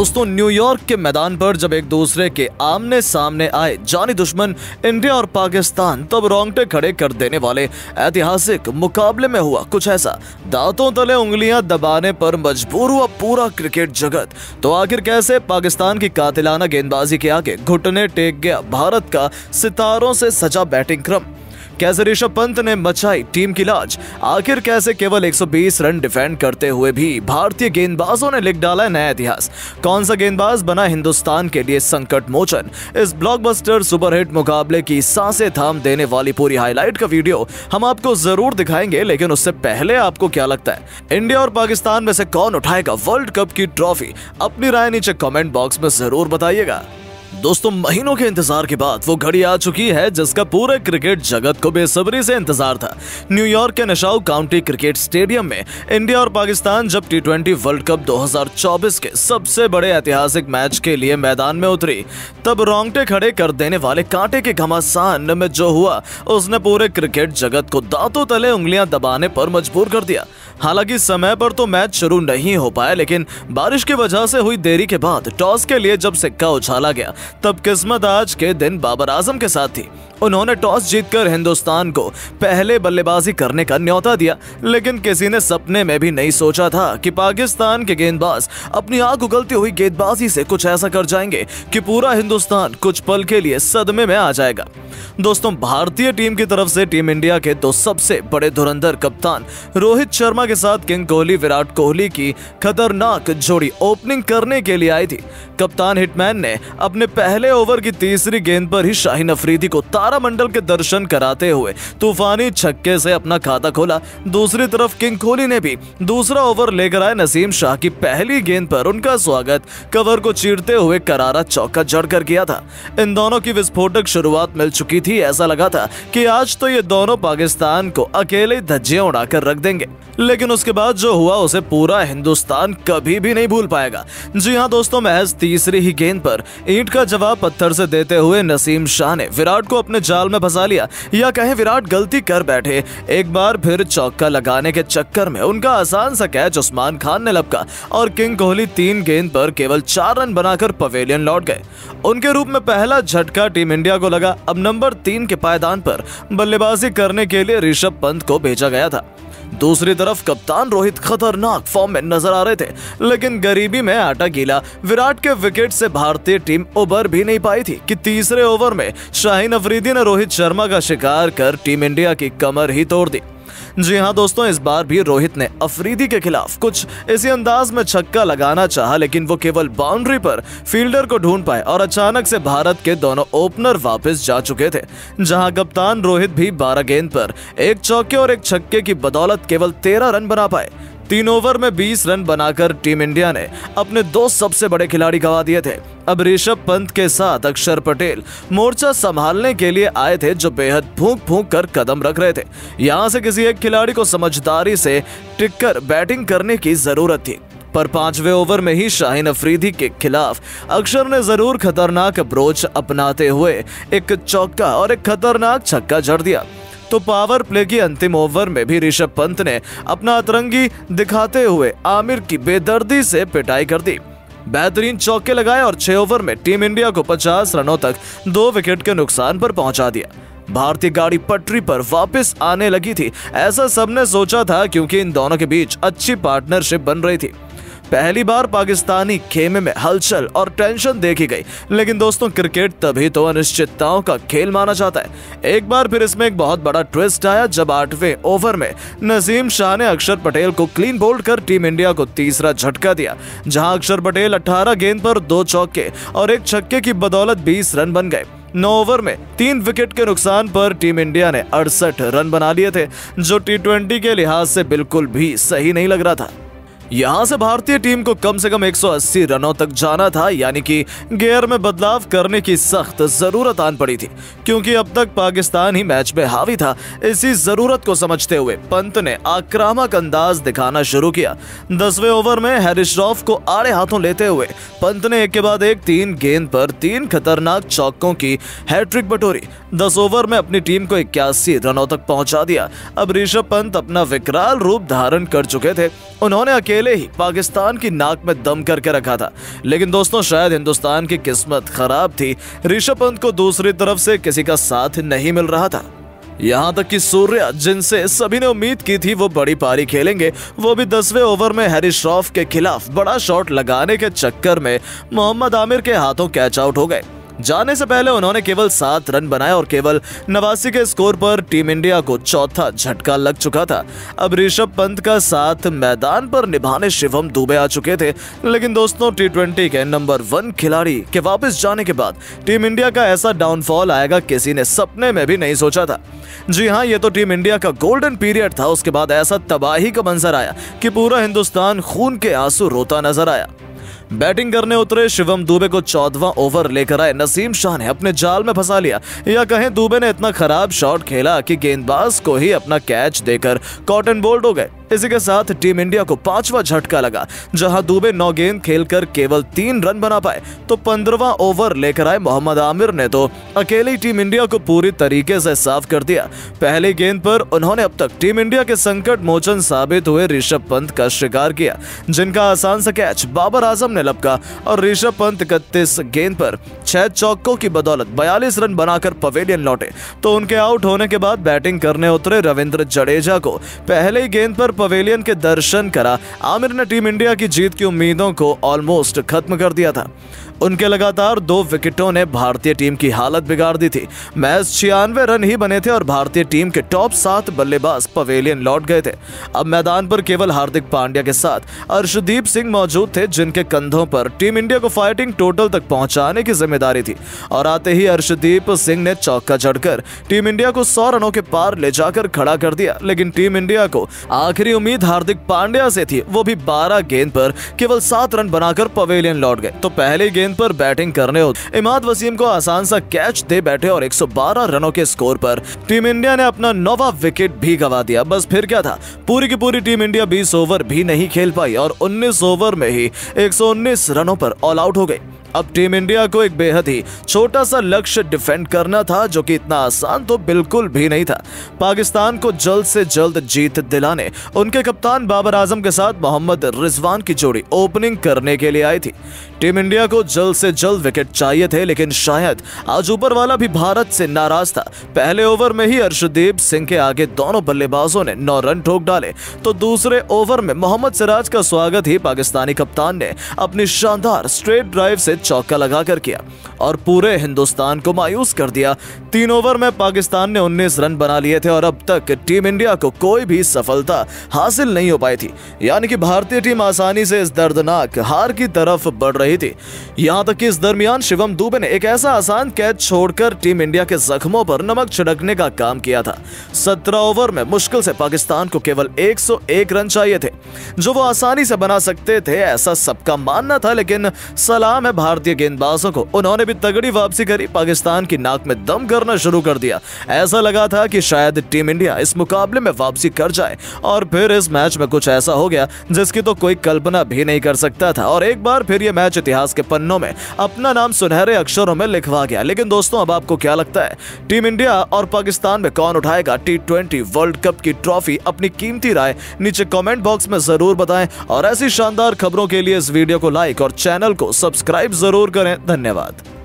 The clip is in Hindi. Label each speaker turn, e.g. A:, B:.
A: दोस्तों, न्यूयॉर्क के मैदान पर जब एक दूसरे के आमने सामने आए जानी दुश्मन इंडिया और पाकिस्तान, तब रोंगटे खड़े कर देने वाले ऐतिहासिक मुकाबले में हुआ कुछ ऐसा। दांतों तले उंगलियां दबाने पर मजबूर हुआ पूरा क्रिकेट जगत। तो आखिर कैसे पाकिस्तान की कातिलाना गेंदबाजी के आगे घुटने टेक गया भारत का सितारों से सजा बैटिंग क्रम? कैसे ऋषभ पंत ने मचाई टीम की लाज? आखिर कैसे केवल 120 रन डिफेंड करते हुए भी भारतीय गेंदबाजों ने लिख डाला नया इतिहास? कौन सा गेंदबाज बना हिंदुस्तान के लिए संकट मोचन? इस ब्लॉकबस्टर सुपरहिट मुकाबले की सांसें थाम देने वाली पूरी हाईलाइट का वीडियो हम आपको जरूर दिखाएंगे, लेकिन उससे पहले आपको क्या लगता है, इंडिया और पाकिस्तान में से कौन उठाएगा वर्ल्ड कप की ट्रॉफी? अपनी राय नीचे कमेंट बॉक्स में जरूर बताइएगा। दोस्तों, महीनों के इंतजार के बाद वो घड़ी आ चुकी है जिसका पूरे क्रिकेट जगत को बेसब्री से इंतजार था। न्यूयॉर्क के नशाउ काउंटी क्रिकेट स्टेडियम में इंडिया और पाकिस्तान जब T20 वर्ल्ड कप 2024 के सबसे बड़े ऐतिहासिक मैच के लिए मैदान में उतरी, तब रोंगटे खड़े कर देने वाले कांटे के घमासान में जो हुआ उसने पूरे क्रिकेट जगत को दांतों तले उंगलियां दबाने पर मजबूर कर दिया। हालांकि समय पर तो मैच शुरू नहीं हो पाया, लेकिन बारिश की वजह से हुई देरी के बाद टॉस के लिए जब सिक्का उछाला गया, तब किस्मत आज के दिन बाबर आजम के साथ थी। उन्होंने टॉस जीतकर हिंदुस्तान को पहले बल्लेबाजी करने का न्योता दिया, लेकिन किसी ने सपने में भी नहीं सोचा था कि पाकिस्तान के गेंदबाज अपनी आग उगलती हुई गेंदबाजी से कुछ ऐसा कर जाएंगे कि पूरा हिंदुस्तान कुछ पल के लिए सदमे में आ जाएगा। दोस्तों, भारतीय टीम की तरफ से टीम इंडिया के दो सबसे बड़े धुरंधर कप्तान रोहित शर्मा के साथ किंग कोहली विराट कोहली की खतरनाक जोड़ी ओपनिंग करने के लिए आई थी। कप्तान हिटमैन ने अपने पहले ओवर की तीसरी गेंद पर ही शाहीन अफरीदी को तारामंडल के दर्शन कराते हुए तूफानी छक्के से अपना खाता खोला। दूसरी तरफ किंग कोहली ने भी दूसरा ओवर लेकर आए नसीम शाह की पहली गेंद पर उनका स्वागत कवर को चीरते हुए करारा चौका जड़कर किया था। इन दोनों की विस्फोटक शुरुआत मिल चुकी थी। ऐसा लगा था कि आज तो ये दोनों पाकिस्तान को अकेले धज्जियां उड़ाकर रख देंगे, लेकिन उसके बाद जो हुआ उसे पूरा हिंदुस्तान कभी भी नहीं भूल पाएगा। जी हां दोस्तों, महज तीसरी ही गेंद पर ईंट का जवाब पत्थर से देते हुए नसीम शाह ने विराट को अपने जाल में फंसा लिया, या कहें विराट गलती कर बैठे। एक बार फिर चौका लगाने के चक्कर में उनका आसान सा कैच उस्मान खान ने लपका और किंग कोहली 3 गेंद पर केवल 4 रन बनाकर पवेलियन लौट गए। उनके रूप में पहला झटका टीम इंडिया को लगा। अब नंबर 3 के पायदान पर बल्लेबाजी करने के लिए ऋषभ पंत को भेजा गया था। दूसरी तरफ कप्तान रोहित खतरनाक फॉर्म में नजर आ रहे थे, लेकिन गरीबी में आटा गीला। विराट के विकेट से भारतीय टीम उबर भी नहीं पाई थी कि तीसरे ओवर में शाहीन अफरीदी ने रोहित शर्मा का शिकार कर टीम इंडिया की कमर ही तोड़ दी। जी हां दोस्तों, इस बार भी रोहित ने अफरीदी के खिलाफ कुछ इसी अंदाज में छक्का लगाना चाहा, लेकिन वो केवल बाउंड्री पर फील्डर को ढूंढ पाए और अचानक से भारत के दोनों ओपनर वापस जा चुके थे। जहां कप्तान रोहित भी 12 गेंद पर एक चौके और एक छक्के की बदौलत केवल 13 रन बना पाए। 3 ओवर में 20 रन बनाकर टीम इंडिया ने अपने 2 सबसे बड़े खिलाड़ी गंवा दिए थे। अब ऋषभ पंत के साथ अक्षर पटेल मोर्चा संभालने के लिए आए थे, जो बेहद फूंक फूंक कर कदम रख रहे थे। यहां से किसी एक खिलाड़ी को समझदारी से टिककर बैटिंग करने की जरूरत थी, पर 5वें ओवर में ही शाहीन अफरीदी के खिलाफ अक्षर ने जरूर खतरनाक अप्रोच अपनाते हुए एक चौका और एक खतरनाक छक्का जड़ दिया। तो पावर प्ले की अंतिम ओवर में भी ऋषभ पंत ने अपना अतरंगी दिखाते हुए आमिर की बेदर्दी से पिटाई कर दी। बेहतरीन चौके लगाए और 6 ओवर में टीम इंडिया को 50 रनों तक 2 विकेट के नुकसान पर पहुंचा दिया। भारतीय गाड़ी पटरी पर वापस आने लगी थी, ऐसा सबने सोचा था, क्योंकि इन दोनों के बीच अच्छी पार्टनरशिप बन रही थी। पहली बार पाकिस्तानी खेमे में हलचल और टेंशन देखी गई, लेकिन दोस्तों, क्रिकेट तभी तो अनिश्चितताओं का खेल माना जाता है। एक बार फिर इसमें एक बहुत बड़ा ट्विस्ट आया जब 8वें ओवर में नसीम शाह ने अक्षर पटेल को क्लीन बोल्ड कर टीम इंडिया को तीसरा झटका दिया, जहां अक्षर पटेल 18 गेंद पर 2 चौके और एक छक्के की बदौलत 20 रन बन गए। 9 ओवर में 3 विकेट के नुकसान पर टीम इंडिया ने 68 रन बना लिए थे, जो T20 के लिहाज से बिल्कुल भी सही नहीं लग रहा था। यहां से भारतीय टीम को कम से कम 180 रनों तक जाना था, यानी कि गियर में बदलाव करने की सख्त जरूरत आन पड़ी थी, क्योंकि अब तक पाकिस्तान ही मैच में हावी था। इसी जरूरत को समझते हुए पंत ने आक्रामक अंदाज दिखाना शुरू किया। 10वें ओवर में हैरिस रॉफ को आड़े हाथों लेते हुए पंत ने एक के बाद एक 3 गेंद पर 3 खतरनाक चौकों की हैट्रिक बटोरी। 10 ओवर में अपनी टीम को 81 रनों तक पहुंचा दिया। अब ऋषभ पंत अपना विकराल रूप धारण कर चुके थे। उन्होंने अकेले ही पाकिस्तान की नाक में दम करके रखा था। लेकिन दोस्तों शायद हिंदुस्तान की किस्मत खराब थी, ऋषभ पंत को दूसरी तरफ से किसी का साथ नहीं मिल रहा था। यहाँ तक कि सूर्या, जिनसे सभी ने उम्मीद की थी वो बड़ी पारी खेलेंगे, वो भी 10वें ओवर में हैरी श्रॉफ के खिलाफ बड़ा शॉट लगाने के चक्कर में मोहम्मद आमिर के हाथों कैच आउट हो गए। जाने से पहले उन्होंने केवल 7 रन बनाए और केवल 89 के स्कोर पर टीम इंडिया को चौथा झटका लग चुका था। अब ऋषभ पंत का साथ मैदान पर निभाने शिवम दुबे आ चुके थे। लेकिन दोस्तों T20 के नंबर 1 खिलाड़ी के वापस जाने के बाद टीम इंडिया का ऐसा डाउनफॉल आएगा किसी ने सपने में भी नहीं सोचा था। जी हाँ, ये तो टीम इंडिया का गोल्डन पीरियड था। उसके बाद ऐसा तबाही का मंजर आया कि पूरा हिंदुस्तान खून के आंसू रोता नजर आया। बैटिंग करने उतरे शिवम दुबे को 14वां ओवर लेकर आए नसीम शाह ने अपने जाल में फंसा लिया, या कहें दुबे ने इतना खराब शॉट खेला कि गेंदबाज को ही अपना कैच देकर कॉटन बोल्ड हो गए। इसी के साथ टीम इंडिया को 5वां झटका लगा, जहां दुबे 9 गेंद खेलकर केवल 3 रन बना पाए। तो 15वां ओवर लेकर आए मोहम्मद आमिर ने तो अकेले टीम इंडिया को पूरी तरीके से साफ कर दिया। पहली गेंद पर उन्होंने अब तक टीम इंडिया के संकट मोचन साबित हुए ऋषभ पंत का शिकार किया, जिनका आसान सा कैच बाबर आजम ने लपका और ऋषभ पंत 31 गेंद पर 6 चौकों की बदौलत 42 रन बनाकर पवेलियन लौटे। तो उनके आउट होने के बाद बैटिंग करने उतरे रविंद्र जडेजा को पहले ही गेंद पर पवेलियन के दर्शन करा आमिर ने टीम इंडिया की जीत की उम्मीदों को ऑलमोस्ट खत्म कर दिया था। उनके लगातार 2 विकेटों ने भारतीय टीम की हालत बिगाड़ दी थी। महज 96 रन ही बने थे और भारतीय टीम के टॉप 7 बल्लेबाज पवेलियन लौट गए थे। अब मैदान पर केवल हार्दिक पांड्या के साथ अर्शदीप सिंह मौजूद थे, जिनके कंधों पर टीम इंडिया को फाइटिंग टोटल तक पहुंचाने की जिम्मेदारी थी। और आते ही अर्शदीप सिंह ने चौका जड़कर टीम इंडिया को 100 रनों के पार ले जाकर खड़ा कर दिया। लेकिन टीम इंडिया को आखिरी उम्मीद हार्दिक पांड्या से थी, वो भी 12 गेंद पर केवल 7 रन बनाकर पवेलियन लौट गए। तो पहली गेंद पर बैटिंग करने इमाद वसीम को आसान सा कैच दे बैठे और 112 रनों के स्कोर पर टीम इंडिया ने अपना 9वां विकेट भी गंवा दिया। बस फिर क्या था, पूरी की पूरी टीम इंडिया 20 ओवर भी नहीं खेल पाई और 19 ओवर में ही 119 रनों पर ऑल आउट हो गई। अब टीम इंडिया को एक बेहद ही छोटा सा लक्ष्य डिफेंड करना था, जो कि इतना आसान तो बिल्कुल भी नहीं था। पाकिस्तान को जल्द से जल्द जीत दिलाने उनके कप्तान बाबर आजम के साथ मोहम्मद रिजवान की जोड़ी ओपनिंग करने के लिए आई थी। टीम इंडिया को जल्द से जल्द विकेट चाहिए थे, लेकिन शायद आज ऊपर वाला भी भारत से नाराज था। पहले ओवर में ही अर्शदीप सिंह के आगे दोनों बल्लेबाजों ने 9 रन ठोक डाले। तो दूसरे ओवर में मोहम्मद सिराज का स्वागत ही पाकिस्तानी कप्तान ने अपनी शानदार स्ट्रेट ड्राइव से चौका लगाकर किया और पूरे हिंदुस्तान को मायूस कर दिया। 3 ओवर में पाकिस्तान ने 19 रन बना लिए थे और अब तक टीम इंडिया को कोई भी सफलता हासिल नहीं हो पाई थी। यानी कि भारतीय टीम आसानी से इस दर्दनाक हार की तरफ बढ़ रही थी। यहां तक कि इस दरमियान शिवम दुबे ने एक ऐसा आसान कैच छोड़कर टीम इंडिया के जख्मों पर नमक छिड़कने का काम किया था। 17 ओवर में मुश्किल से पाकिस्तान को केवल 101 रन चाहिए थे, जो वो आसानी से बना सकते थे, ऐसा सबका मानना था। लेकिन सलाम है भारतीय गेंदबाजों को, उन्होंने भी तगड़ी वापसी करी, पाकिस्तान की नाक में दम करना शुरू कर दिया। ऐसा लगा था कि शायद टीम इंडिया इस मुकाबले में वापसी कर जाए और फिर इस मैच में कुछ ऐसा हो गया जिसकी तो कोई कल्पना भी नहीं कर सकता था और एक बार फिर यह मैच इतिहास के पन्नों में अपना नाम सुनहरे अक्षरों में लिखवा गया। लेकिन दोस्तों, अब आपको क्या लगता है, टीम इंडिया और पाकिस्तान में कौन उठाएगा T20 वर्ल्ड कप की ट्रॉफी? अपनी कीमती राय नीचे कमेंट बॉक्स में जरूर बताएं और ऐसी शानदार खबरों के लिए इस वीडियो को लाइक और चैनल को सब्सक्राइब जरूर करें। धन्यवाद।